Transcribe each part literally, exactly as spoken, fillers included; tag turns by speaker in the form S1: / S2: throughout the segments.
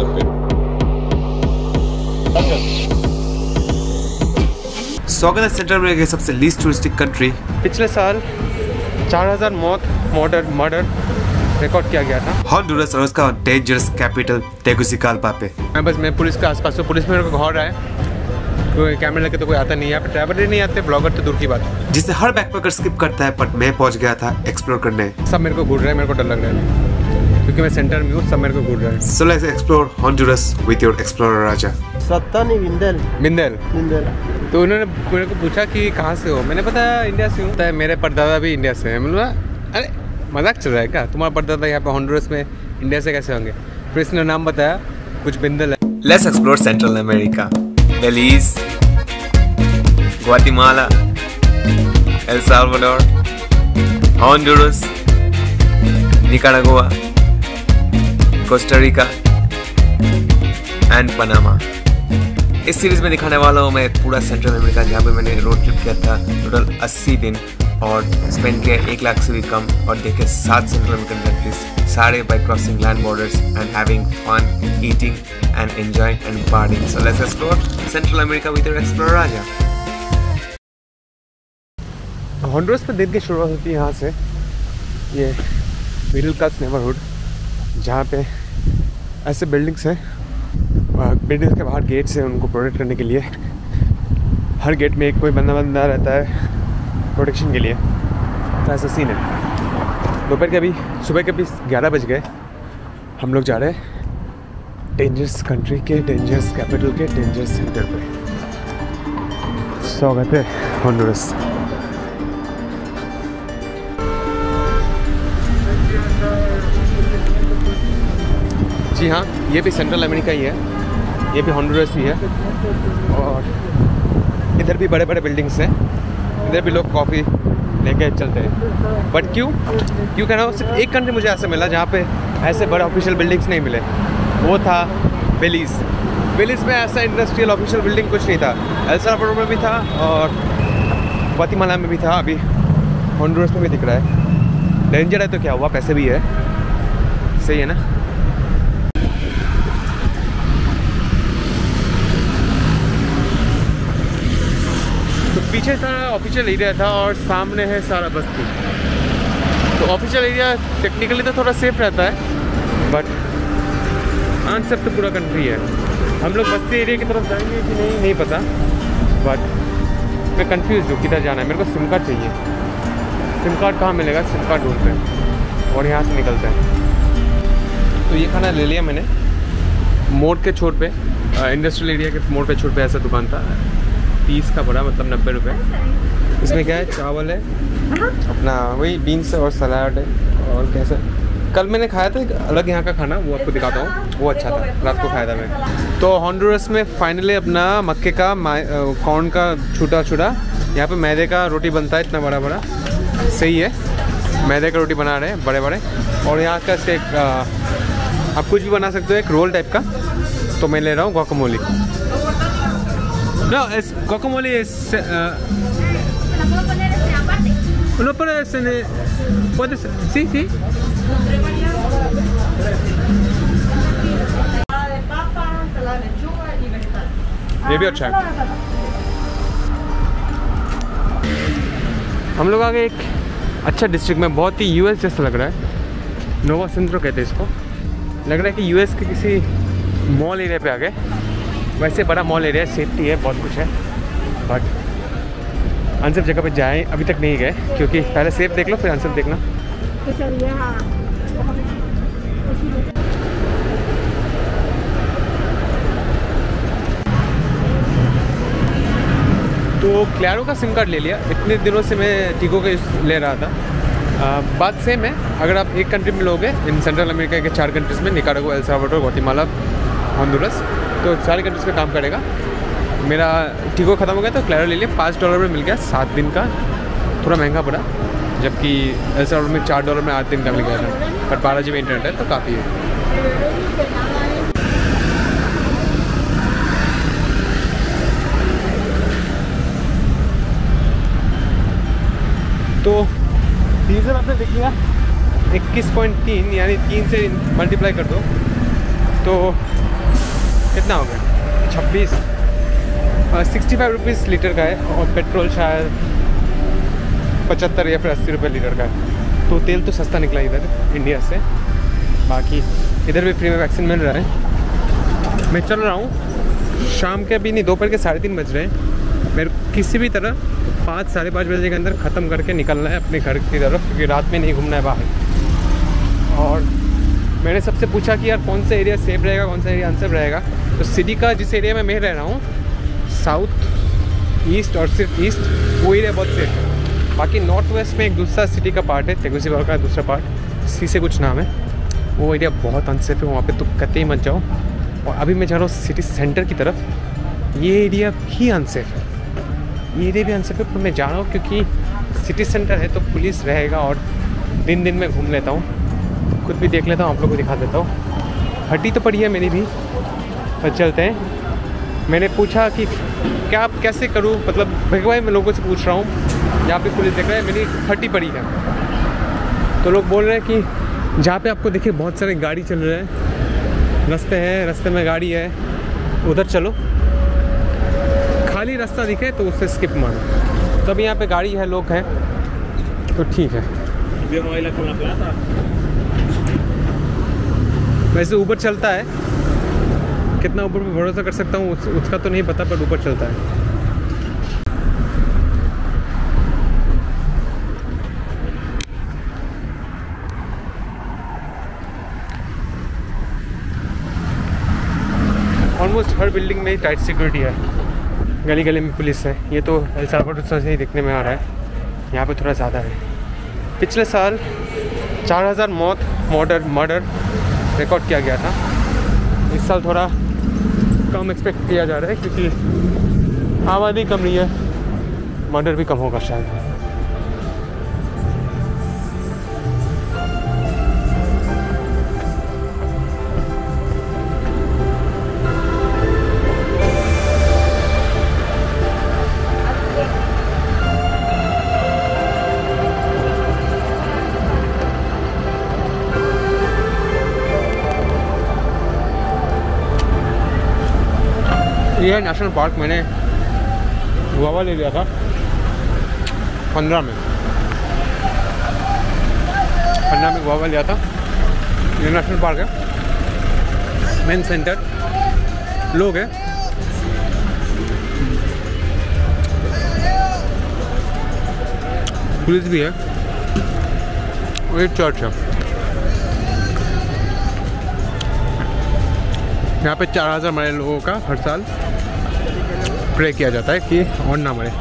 S1: मतलब पे।
S2: स्वागत है सेंट्रल अमेरिका के सबसे लीस्ट टूरिस्टिक कंट्री।
S1: पिछले साल चार हज़ार मौत मर्डर मर्डर रिकॉर्ड किया गया था
S2: हॉन्डुरस और उसका डेंजरस कैपिटल तेगुसिगाल्पा पे।
S1: मैं बस मैं पुलिस के आसपास हूँ। पुलिस मेरे को घर रहा है, कोई कैमरा लेके तो कोई आता नहीं है यहाँ पे। ड्राइवर ही नहीं आते, ब्लॉगर तो दूर की बात है,
S2: जिसे हर बैकपैकर स्किप करता है। बट मैं पहुंच गया था एक्सप्लोर करने।
S1: सब मेरे को घूर रहे हैं, मेरे को डर लग रहा है क्योंकि मैं सेंटर में हूँ, सब मेरे को घूर रहे हैं।
S2: So let's explore Honduras with your explorer राजा।
S3: सत्तानी बिंदल
S1: बिंदल
S3: बिंदल
S1: तो उन्होंने मेरे को पूछा कि कहाँ से हो। मैंने बताया इंडिया से हूँ। तो मेरे परदादा भी इंडिया से हैं। मतलब अरे मजाक चल रहा है क्या, तुम्हारा परदादा यहाँ पे हॉन्डुरस में इंडिया से कैसे होंगे। फिर इसने नाम बताया कुछ बिंदल है।
S2: Let's explore Central America, Belize, Guatemala, El Salvador, Honduras, Nicaragua, Costa Rica and Panama. इस सीरीज में दिखाने वाला हूँ मैं पूरा सेंट्रल अमेरिका, जहाँ पे मैंने रोड ट्रिप किया था टोटल अस्सी दिन और स्पेंड किया एक लाख से भी कम, और देखे सात सेंट्रल अमेरिकन कंट्रीज, सारे by crossing land borders and having fun, eating and enjoying and partying. So let's explore central America with your explorer Raja.
S1: Honduras में दिन की शुरुआत होती है यहाँ से, ये मिडिल क्लास नेबरहुड, जहाँ पे ऐसे बिल्डिंग्स हैं। बिल्डिंग्स के बाहर गेट्स हैं उनको प्रोटेक्ट करने के लिए। हर गेट में एक कोई बंदा बंदा रहता है प्रोटेक्शन के लिए। तो ऐसा सीन है। दोपहर के अभी सुबह के अभी ग्यारह बज गए। हम लोग जा रहे हैं डेंजरस कंट्री के डेंजरस कैपिटल के डेंजरस सेंटर पे। स्वागत है हॉन्डुरस। जी हाँ, ये भी सेंट्रल अमेरिका ही है, ये भी हॉन्डुरस ही है। और इधर भी बड़े बड़े बिल्डिंग्स हैं, इधर भी लोग कॉफ़ी लेके चलते हैं। बट क्यों क्यों कह रहा हूँ, सिर्फ एक कंट्री मुझे ऐसे मिला जहाँ पे ऐसे बड़े ऑफिशियल बिल्डिंग्स नहीं मिले, वो था बेलीज़। बेलीज़ में ऐसा इंडस्ट्रियल ऑफिशियल बिल्डिंग कुछ नहीं था। एल साल्वाडोर में भी था और ग्वाटेमाला में भी था, अभी हॉन्डुरस में भी दिख रहा है। डेंजर है तो क्या हुआ, पैसे भी है, सही है ना। पीछे सारा ऑफिशियल एरिया था और सामने है सारा बस्ती। तो ऑफिशियल एरिया टेक्निकली तो थोड़ा सेफ रहता है, बट आंसर तो पूरा कंट्री है। हम लोग बस्ती एरिया की तरफ जाएंगे कि नहीं नहीं पता, बट मैं कंफ्यूज हूँ किधर जाना है। मेरे को सिम कार्ड चाहिए। सिम कार्ड कहाँ मिलेगा, सिम कार्ड ढूंढते हैं और यहाँ से निकलते हैं। तो ये खाना ले लिया मैंने। मोड़ के छोर पे, इंडस्ट्रियल एरिया के मोड़ पे छोर पे ऐसा दुकान था, तीस का पड़ा, मतलब नब्बे रुपये। इसमें क्या है, चावल है अपना, वही बीन्स और सलाद है। और कैसा कल मैंने खाया था एक अलग यहाँ का खाना, वो आपको दिखाता हूँ, वो अच्छा था, रात को खाया था मैं। तो हॉन्डुरस में फाइनली अपना मक्के का कॉर्न का छोटा छोटा, यहाँ पे मैदे का रोटी बनता है, इतना बड़ा बड़ा, सही है। मैदे का रोटी बना रहे हैं बड़े बड़े। और यहाँ का इसका एक आ, आप कुछ भी बना सकते हो, एक रोल टाइप का। तो मैं ले रहा हूँ गुआकामोले। No, es guacamole es uh, no puede ser, puede ser, sí, sí. ये भी अच्छा है। हम लोग आ गए एक अच्छा डिस्ट्रिक्ट में, बहुत ही यूएस जैसा लग रहा है। नोवा सेंट्रो कहते हैं इसको। लग रहा है कि यूएस के किसी मॉल एरिया पे आ गए। वैसे बड़ा मॉल एरिया है, सेफ्टी है, बहुत कुछ है, बट अनसेफ जगह पे जाएं अभी तक नहीं गए, क्योंकि पहले सेफ देख लो फिर अनसेफ देखना। तो क्लैरो का सिम कार्ड ले लिया। इतने दिनों से मैं टिको का ले रहा था। आ, बात सेम है, अगर आप एक कंट्री में लोगे इन सेंट्रल अमेरिका के चार कंट्रीज़ में, Nicaragua, El Salvador, Guatemala, Honduras, तो सारी कंट्रीज़ पे काम करेगा। मेरा टिको ख़त्म हो गया तो क्लैरो ले लिया, पाँच डॉलर में मिल गया सात दिन का। थोड़ा महंगा पड़ा, जबकि एल साल्वाडोर में चार डॉलर में आठ दिन का मिल गया था, बट बारह जी बी इंटरनेट है तो काफ़ी है। तो डीजल आपने देख लिया इक्कीस पॉइंट तीन, यानी तीन से मल्टीप्लाई कर दो तो कितना हो गया, छब्बीस सिक्सटी फाइव रुपीज़ लीटर का है, और पेट्रोल शायद पचहत्तर या फिर अस्सी रुपये लीटर का है। तो तेल तो सस्ता निकला इधर इंडिया से। बाकी इधर भी फ्री में वैक्सीन मिल रहा है। मैं चल रहा हूँ, शाम के अभी नहीं, दोपहर के साढ़े तीन बज रहे हैं। मेरे किसी भी तरह पाँच साढ़े पाँच बजे के अंदर ख़त्म करके निकलना है अपने घर की तरफ, क्योंकि रात में नहीं घूमना है बाहर। और मैंने सबसे पूछा कि यार कौन सा एरिया सेफ रहेगा, कौन सा एरिया अनसेफ रहेगा। तो सिटी का जिस एरिया में मैं रह रहा हूँ, साउथ ईस्ट और सिर्फ ईस्ट, वो एरिया बहुत सेफ है। बाकी नॉर्थ वेस्ट में एक दूसरा सिटी का पार्ट है, तेगुसीवाल का दूसरा पार्ट, सी से कुछ नाम है, वो एरिया बहुत अनसेफ है, वहाँ पे तो कतई मत जाओ। और अभी मैं जा रहा हूँ सिटी सेंटर की तरफ, ये एरिया भी अनसेफ है, ये एरिया भी अनसेफ है, पर मैं जा रहा हूँ क्योंकि सिटी सेंटर है तो पुलिस रहेगा और दिन दिन में घूम लेता हूँ, खुद भी देख लेता हूँ, आप लोगों को दिखा देता हूँ। हड्डी तो पड़ी है मेरी भी, पर चलते हैं। मैंने पूछा कि क्या आप कैसे करूँ, मतलब भगवाई मैं लोगों से पूछ रहा हूँ, यहाँ पे पुलिस देख रहा है, मेरी हड्डी पड़ी है। तो लोग बोल रहे हैं कि जहाँ पे आपको देखिए बहुत सारे गाड़ी चल रहे हैं, रास्ते हैं, रास्ते में गाड़ी है, उधर चलो, खाली रास्ता दिखे तो उससे स्किप मारो। तब यहाँ पे गाड़ी है, लोग हैं, तो ठीक है। वैसे ऊबर चलता है, कितना ऊपर पे भरोसा कर सकता हूँ उस, उसका तो नहीं पता, पर ऊपर चलता है। ऑलमोस्ट हर बिल्डिंग में टाइट सिक्योरिटी है, गली गली में पुलिस है। ये तो एल साल्वाडोर से ही देखने में आ रहा है, यहाँ पे थोड़ा ज़्यादा है। पिछले साल चार हज़ार मौत मर्डर मर्डर रिकॉर्ड किया गया था, इस साल थोड़ा कम एक्सपेक्ट किया जा रहा है, क्योंकि आबादी कम नहीं है, मर्डर भी कम होगा शायद। ये है नेशनल पार्क, मैंने गुआवा ले लिया था पंद्रह में पंद्रह में गुआवा लिया था। ये नेशनल पार्क है, मेन सेंटर, लोग हैं, पुलिस भी है, और एक चर्च है। यहाँ पे चार हज़ार मरे लोगों का हर साल प्रे किया जाता है कि और ना मरे।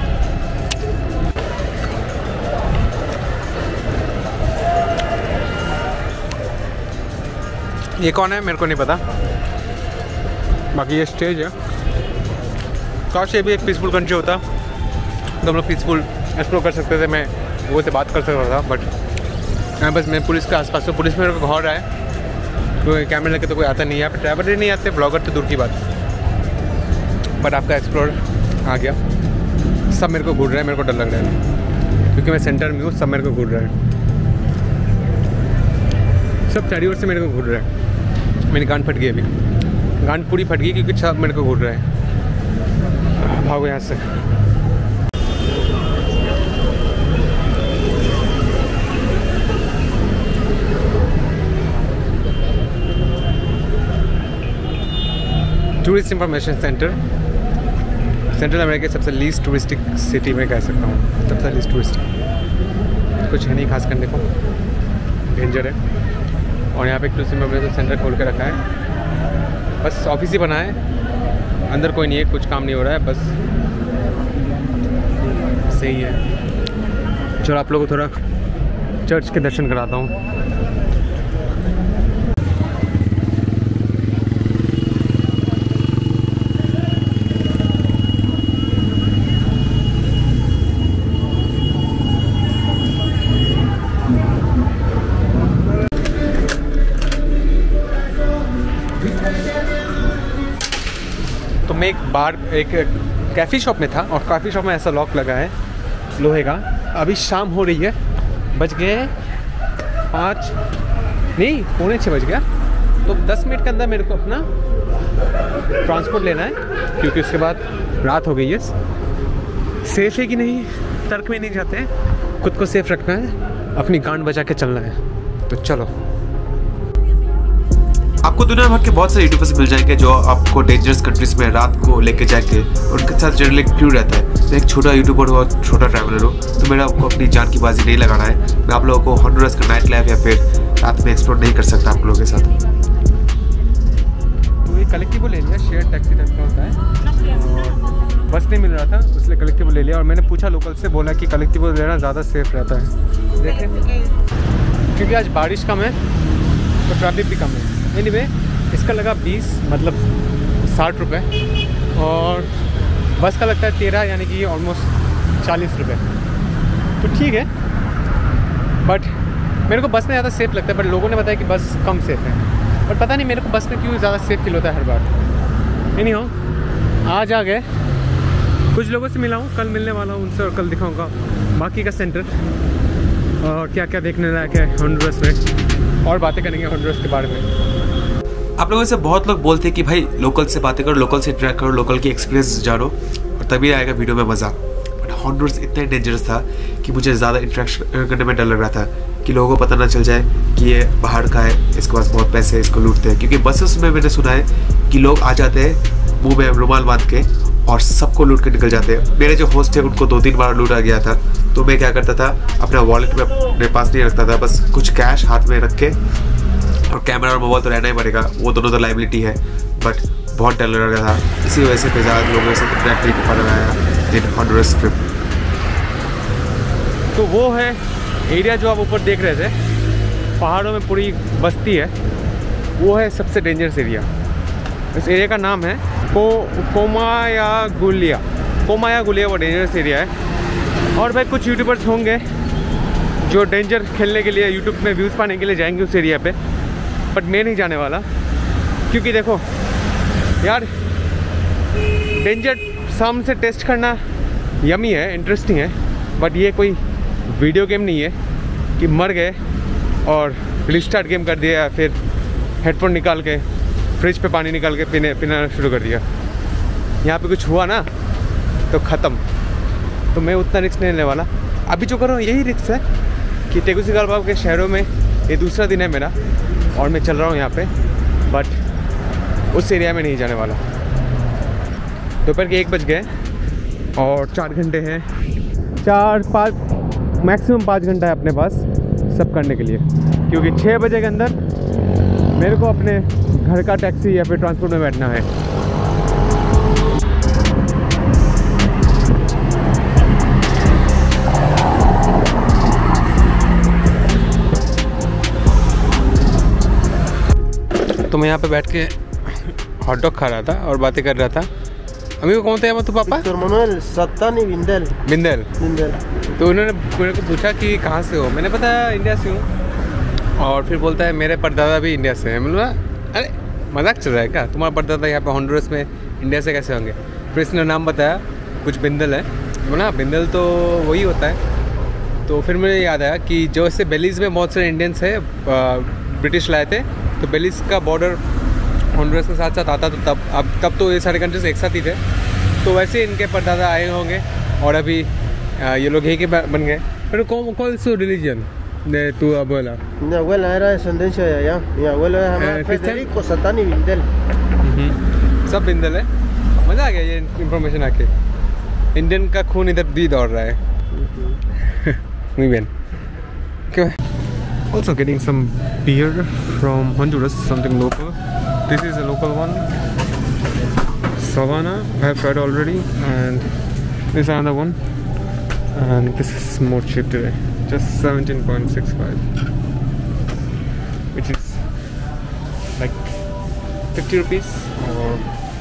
S1: ये कौन है मेरे को नहीं पता, बाकी ये स्टेज है। काश ये भी एक पीसफुल कंट्री होता तो हम लोग पीसफुल एक्सप्लोर कर सकते थे, मैं वो से बात कर सकता था। बट यहाँ बस मैं पुलिस के आसपास, तो पुलिस मेरे को घर रहा है, कोई कैमरे लगे तो कोई आता नहीं है, यहाँ पे ड्राइवर ही नहीं आते, ब्लॉगर तो दूर की बात। बट आपका एक्सप्लोर आ गया, सब मेरे को घूर रहा है, मेरे को डर लग रहा है क्योंकि मैं सेंटर में हूँ, सब मेरे को घूर रहा है, सब चारों ओर से मेरे को घूर रहा है। मेरी गांड फट गई, अभी गांड पूरी फट गई क्योंकि सब मेरे को घूर रहा है। भागो यहाँ से। Tourist information centre, central America की सबसे लीस्ट टूरिस्टिक सिटी में कह सकता हूँ, सबसे लीस्ट टूरिस्टिक। कुछ है नहीं खास करने को, डेंजर है। और यहाँ पे एक टूरिस्ट इंफॉर्मेशन सेंटर खोल के रखा है, बस ऑफिस ही बना है, अंदर कोई नहीं है, कुछ काम नहीं हो रहा है, बस सही है। चलो आप लोगों को थोड़ा चर्च के दर्शन कराता हूँ। तो मैं एक बार एक कैफ़ी शॉप में था, और काफ़ी शॉप में ऐसा लॉक लगा है लोहे का। अभी शाम हो रही है, बज गए पाँच नहीं पौने छः बज गया, तो दस मिनट के अंदर मेरे को अपना ट्रांसपोर्ट लेना है, क्योंकि उसके बाद रात हो गई है। सेफ है कि नहीं तर्क में नहीं जाते, खुद को सेफ रखना है, अपनी गांड बचा के चलना है। तो चलो।
S2: आपको दुनिया भर के बहुत सारे यूट्यूबर्स मिल जाएंगे जो आपको डेंजरस कंट्रीज में रात को लेके जाएंगे। उनके साथ जनरली क्यों रहता है, मैं एक छोटा यूट्यूबर हूँ, छोटा ट्रैवलर हूँ, तो मेरा आपको अपनी जान की बाजी नहीं लगाना है। मैं आप लोगों को हॉन्डुरस का नाइट लाइफ या फिर रात में एक्सप्लोर नहीं कर सकता आप लोगों के साथ।
S1: तो ये कलेक्टिव ले लिया, शेयर टैक्सी टाइप का होता है, और बस नहीं मिल रहा था इसलिए कलेक्टिव ले लिया। और मैंने पूछा लोकल से, बोला कि कलेक्टिव लेना ज़्यादा सेफ रहता है। देखें, क्योंकि आज बारिश कम है तो ट्रैफिक भी कम है। एनीवे इसका लगा बीस मतलब साठ रुपये, और बस का लगता है तेरह, यानी कि ऑलमोस्ट चालीस रुपये। तो ठीक है, बट मेरे को बस में ज़्यादा सेफ़ लगता है। बट लोगों ने बताया कि बस कम सेफ़ है, बट पता नहीं मेरे को बस में क्यों ज़्यादा सेफ़ फील होता है हर बार। एनी हो, आज आ गए, कुछ लोगों से मिला हूँ, कल मिलने वाला हूँ उनसे, और कल दिखाऊँगा बाकी का सेंटर और क्या क्या देखने लायक है हॉन्डुरस में, और बातें करेंगे हॉन्डुरस के बारे में।
S2: आप लोगों से बहुत लोग बोलते हैं कि भाई लोकल से बातें करो, लोकल से इंटरेक्ट करो, लोकल की एक्सपीरियंस जानो, और तभी आएगा वीडियो में मज़ा। बट हॉन्डुरस इतना डेंजरस था कि मुझे ज़्यादा इंटरेक्शन करने में डर लग रहा था कि लोगों को पता ना चल जाए कि ये बाहर का है, इसके पास बहुत पैसे हैं, इसको लूटते हैं। क्योंकि बसेस में मैंने सुना है कि लोग आ जाते हैं मुँह में रुमाल बांध के और सबको लूट के निकल जाते हैं। मेरे जो होस्ट थे उनको दो तीन बार लूटा गया था, तो मैं क्या करता था, अपना वॉलेट में अपने पास नहीं रखता था, बस कुछ कैश हाथ में रख के, और कैमरा और मोबाइल तो रहना ही पड़ेगा, वो दोनों तो लाइबिलिटी है। बट बहुत डर लग रहा था, इसी वजह से ज़्यादा लोगों से इंटरेक्ट नहीं कर रहा है इन हॉन्डुरस ट्रिप।
S1: तो वो है एरिया जो आप ऊपर देख रहे थे, पहाड़ों में पूरी बस्ती है, वो है सबसे डेंजरस एरिया। इस एरिया का नाम है को कोमायागुलिया कोमायागुलिया वो डेंजरस एरिया है। और भाई कुछ यूट्यूबर्स होंगे जो डेंजर खेलने के लिए, यूट्यूब में व्यूज़ पाने के लिए जाएंगे उस एरिया पे, बट मैं नहीं जाने वाला। क्योंकि देखो यार, डेंजर सामने से टेस्ट करना यमी है, इंटरेस्टिंग है, बट ये कोई वीडियो गेम नहीं है कि मर गए और रिस्टार्ट गेम कर दिया, या फिर हेडफोन निकाल के फ्रिज पे पानी निकाल के पीने पीना शुरू कर दिया। यहाँ पे कुछ हुआ ना तो ख़त्म। तो मैं उतना रिस्क नहीं लेने वाला। अभी जो कर रहा हूँ यही रिस्क है कि तेगुसीगालपा के शहरों में ये दूसरा दिन है मेरा, और मैं चल रहा हूँ यहाँ पे, बट उस एरिया में नहीं जाने वाला। दोपहर के एक बज गए और चार घंटे हैं, चार पाँच मैक्सिमम पाँच घंटा है अपने पास सब करने के लिए। क्योंकि छः बजे के अंदर मेरे को अपने घर का टैक्सी या फिर ट्रांसपोर्ट में बैठना है। तो मैं यहाँ पे बैठ के हॉट डॉग खा रहा था और बातें कर रहा था। अभी कौन थे तो पापा?
S3: Víctor Manuel Satani Bindel।
S1: Bindal.
S3: Bindel।
S1: तो उन्होंने मेरे को पूछा कि कहाँ से हो, मैंने बताया इंडिया से हूँ, और फिर बोलता है मेरे परदादा भी इंडिया से हैं। मैंने बोला अरे मजाक चल रहा है क्या, तुम्हारा परदादा यहाँ पे हॉन्डुरस में इंडिया से कैसे होंगे? फिर इसने नाम बताया, कुछ बिंदल है। बोला बिंदल तो वही होता है। तो फिर मुझे याद आया कि जो इससे बेलीज़ में बहुत सारे इंडियंस है, ब्रिटिश लाए थे, तो बेलीज़ का बॉर्डर हॉन्डुरस के साथ साथ आता, तो तब अब तब तो ये सारे कंट्रीज एक साथ ही थे। तो वैसे इनके परदादा आए होंगे और अभी ये लोग यही के बन गए। फिर कौन कौन सा religion de tu abuela?
S3: Mi abuela era descendencia de allá. Mi abuelo es
S1: Eh,
S3: Federico Satani Bindel।
S1: सब बिंदल है। मज़ा आ गया ये इन्फॉर्मेशन आके। इंडियन का खून इधर भी दौड़ रहा है। Muy bien. Okay. Also getting some beer from Honduras, something local. This is a local one, Savannah. I have tried already, and this is another one, and this is more cheap today, just seventeen point six five, which is like fifty rupees or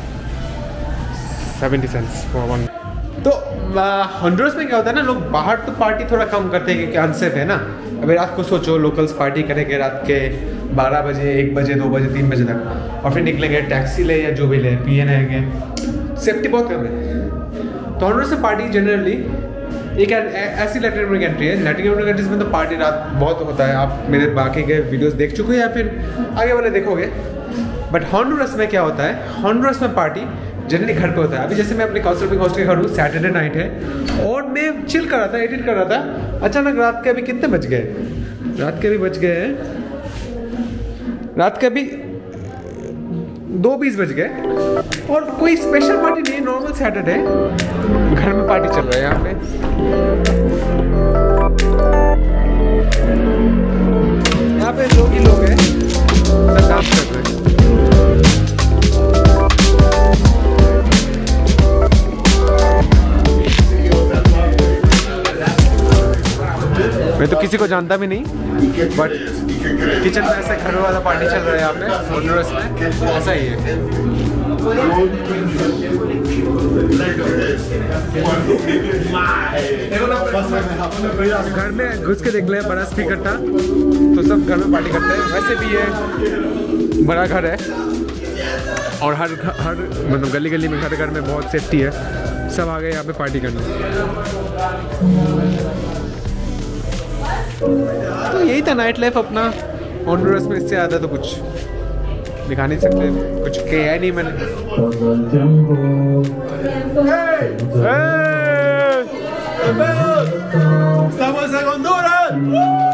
S1: seventy cents for one. तो हॉन्डुरस में क्या होता है ना, लोग बाहर तो party थोड़ा कम करते हैं क्योंकि अनसेफ है ना। अभी रात को सोचो लोकल्स पार्टी करेंगे रात के बारह बजे, एक बजे, दो बजे, तीन बजे तक, और फिर निकलेंगे टैक्सी ले या जो भी ले, पिए रहेंगे, सेफ्टी बहुत कम है। तो हॉन्डुरस से पार्टी जनरली एक ऐसी लैटिन अमेरिकन कंट्री है, लैटिन अमेरिकन कंट्रीज में तो पार्टी रात बहुत होता है। आप मेरे बाकी के वीडियोस देख चुके हैं या फिर आगे वाले देखोगे, बट हॉन्डुरस में क्या होता है, हॉन्डुरस में पार्टी जनरली घर पे होता है। अभी जैसे मैं अपने काउंसलिंग हॉस्टल के घर हूँ, सैटरडे नाइट है और मैं चिल कर रहा था, एडिट कर रहा था, अचानक रात के अभी कितने बज गए, रात के अभी बज गए हैं रात के अभी दो बीस बज गए और कोई स्पेशल पार्टी नहीं है, नॉर्मल सैटरडे, घर में पार्टी चल रहा है यहाँ पे। यहाँ पे लोग ही लोग हैं, सब डांस कर रहे हैं। मैं तो किसी को जानता भी नहीं, बट किचन में ऐसा घर वाला पार्टी चल रहा है यहाँ पे हॉन्डुरस में, ऐसा ही है। घर में घुस के देख ले, बड़ा स्पीकर था तो सब घर में पार्टी करते हैं। वैसे भी ये बड़ा घर है और हर हर मतलब गली गली में, घर घर में बहुत सेफ्टी है, सब आ गए यहाँ पे पार्टी करने। तो यही था नाइट लाइफ अपना हॉन्डुरस में, इससे ज़्यादा तो कुछ दिखा नहीं सकते, कुछ किया ही नहीं मैंने।
S3: ¡Estamos en Honduras!